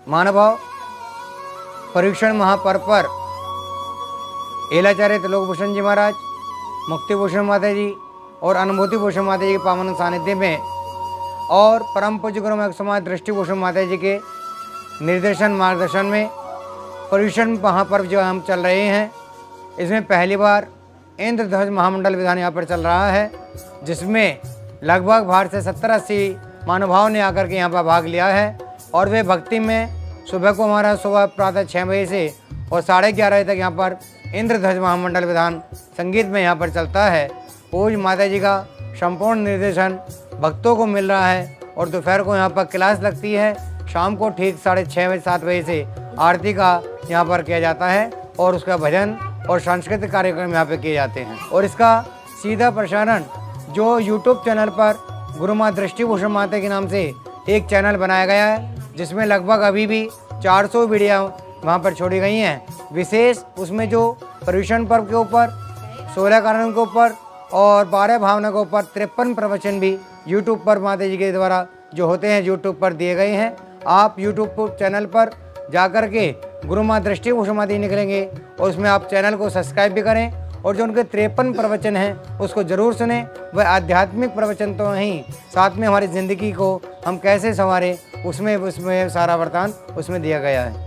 महानुभाव, पर्युषण महापर्व पर एलाचार्य त्रिलोकभूषण जी महाराज, मुक्तिभूषण माता जी और अनुभूति भूषण माता जी के पावन सानिध्य में और परम पूज्य गुरु महंत समाज दृष्टिभूषण माता जी के निर्देशन मार्गदर्शन में पर्युषण महापर्व जो हम चल रहे हैं, इसमें पहली बार इंद्रध्वज महामंडल विधान यहाँ पर चल रहा है, जिसमें लगभग भारत से 70-80 महानुभाव ने आकर के यहाँ पर भाग लिया है। और वे भक्ति में सुबह को हमारा सुबह प्रातः 6 बजे से और 11:30 बजे तक यहाँ पर इंद्रध्वज महामंडल विधान संगीत में यहाँ पर चलता है। पूज्य माता जी का संपूर्ण निर्देशन भक्तों को मिल रहा है और दोपहर को यहाँ पर क्लास लगती है। शाम को ठीक 6:30 7 बजे से आरती का यहाँ पर किया जाता है और उसका भजन और सांस्कृतिक कार्यक्रम यहाँ पे किए जाते हैं। और इसका सीधा प्रसारण जो YouTube चैनल पर गुरु माँ दृष्टिभूषण माता के नाम से एक चैनल बनाया गया है, जिसमें लगभग अभी भी 400 वीडियो वहाँ पर छोड़ी गई हैं। विशेष उसमें जो पर्युषण पर्व के ऊपर, 16 कारणों के ऊपर और 12 भावना के ऊपर 53 प्रवचन भी YouTube पर माता जी के द्वारा जो होते हैं YouTube पर दिए गए हैं। आप YouTube चैनल पर जाकर के गुरु माँ दृष्टिभूषण माता जी निकलेंगे और उसमें आप चैनल को सब्सक्राइब भी करें और जो उनके 53 प्रवचन हैं उसको ज़रूर सुने। वह आध्यात्मिक प्रवचन तो नहीं, साथ में हमारी ज़िंदगी को हम कैसे संवारें उसमें सारा वरदान उसमें दिया गया है।